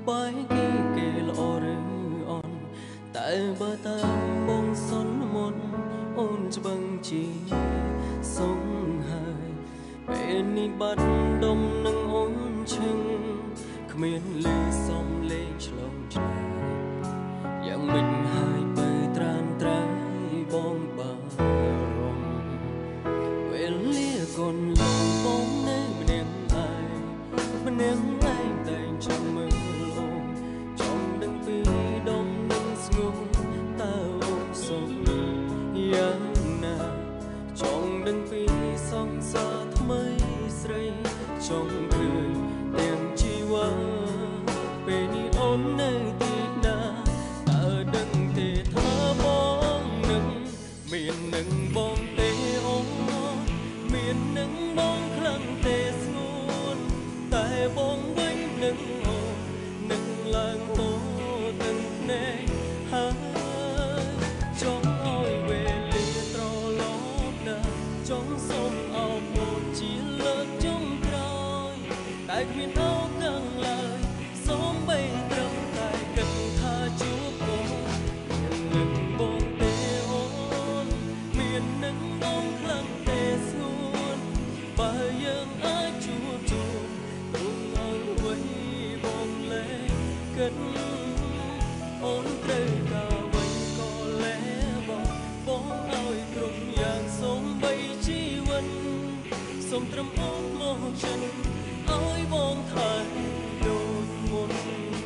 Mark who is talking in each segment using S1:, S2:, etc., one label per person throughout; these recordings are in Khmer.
S1: បាយគេល្អឬអន់តែបើតាមបងសន្មន់អូនច្បាំងជាសុងហើយពេលនេះបាត់ដុំនឹងអូនឈឹងគ្មានលេសំលេងឆ្លងឆ្លើយយ៉ាងមិនហើយបើត្រាំត្រៃបងបារម្ភវេលាកូនលងបងនៅម្នាក់ឯងម្នាក់ឯងតែងចង់មើលអូនចង់ដឹងពីដុំនឹងស្ងួនតើអូនសុខយ៉ាងណាចង់ដឹងពីសង្សារថ្មីស្រីចង់ឃើញទាំងជីវ៉ាពេលនេះអូននៅទីណាតើដឹងទេថាបងនឹងមាននឹងបងទេអូនមាននឹងបងខ្លាំងទេស្ងួនតែបងវិញនឹងអូននឹងឡើងហូរទាំងភ្នែកហើយចង់ឲ្យវេលាត្រឡប់ដល់ចង់សូមអោបអូនជាលើកចុងក្រោយតែគ្មានឱកាសឡើយសូមបីត្រឹមតែគិតថាជួបអូនមាននឹងបងទេអូនមាននឹងបងខ្លាំងទេស្ងួនបើយើងអាចជួបជុំព្រមឲ្យអ្វីបងលែងគិតអូនត្រូវការអ្វីក៏លែបងឲ្យគ្រប់យ៉ាងសូមបីជីវិតសូមត្រឹមអូនមកចិនឲ្យបងថែដូចមុន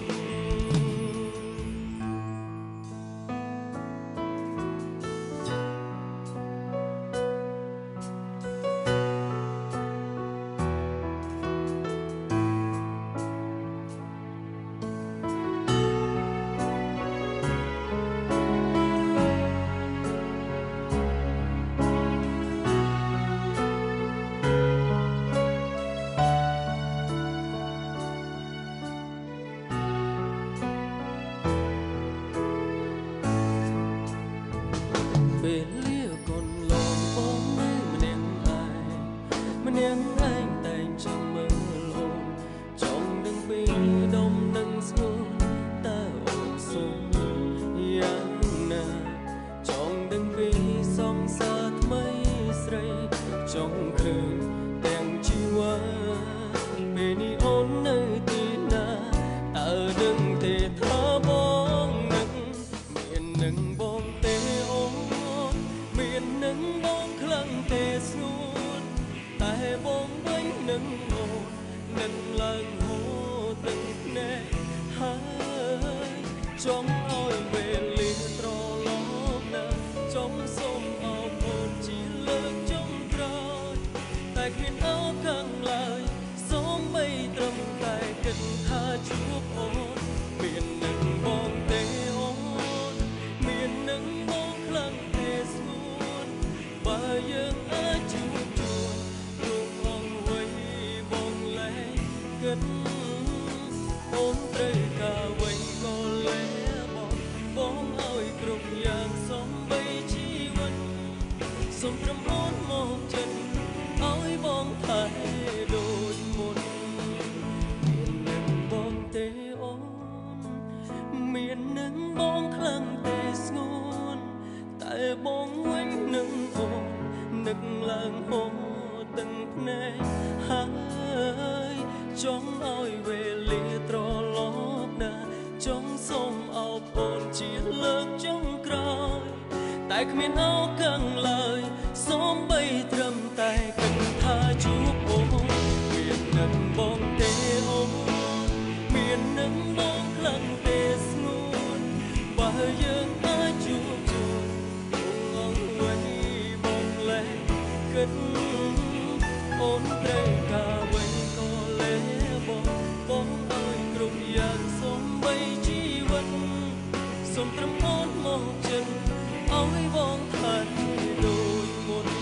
S1: ពេលលាកូនលងបងនៅម្នាក់ឯងម្នាក់ឯងតែងចង់មើលអូនចង់ដឹងពីដុំនឹងស្ងួនតើអូនសុំយ៉ាងណាចង់ដឹងពីសង្សារថ្មីស្រីចង់ឃើញទាំងជីវ៉ាពេលនេះអូននៅទីណាតើដឹងទេថាបងនឹងមាននឹងបងទេអូនមាននឹងបងខ្លាំងទេស្ងួនតែបងវិញនឹងអូននឹងឡើងហូរទឹកភ្នែកហើយចង់ឲ្យវេលាត្រឡប់ដល់ចង់សូមអោបអូនជាលើកចុងក្រោយតែគ្មានឱកាសឡើយសូមបីត្រឹមតែគិតថាជួបអូនមាននឹងបងទេអូនមាននឹងបងខ្លាំងទេស្ងួនបើយើងអាចជួបជុំរួមអង្គវ័យបងលែងគិតអូនត្រូវការអ្វីក៏លែបងឲ្យគ្រប់យ៉ាងសំបីជីវិតសូមត្រឹមអូនមកចិនឲ្យបងថែដូចមុនមាននឹងបងទេអូនមាននឹងបងខ្លាំងទេស្ងួនតែបងវិញនឹងអូននឹកឡើងហូរទាំងភ្នែកហើយចង់ឲ្យវេលាត្រឡប់ដល់ចង់សូមអោបអូនជាលើកចុងក្រោយតែគ្មានឱកាសឡើយសូមបីត្រឹមតែគិតថាជួបអូនមាននឹងបងទេអូនមាននឹងបងខ្លាំងទេស្ងួនបើយើងអាចជួបជុំអង្គវ័យបងលែងគិតអូនត្រូវការអ្វីក៏លែបងឲ្យគ្រប់យ៉ាងសូមបីជីវិតសូមត្រឹមអូនមកចិនឲ្យបងថែដូចមុន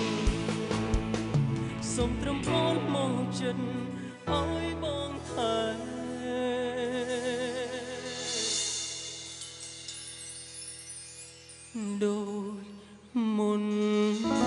S1: សូមត្រឹមអូនមកចិនឲ្យបងថែដូចមុន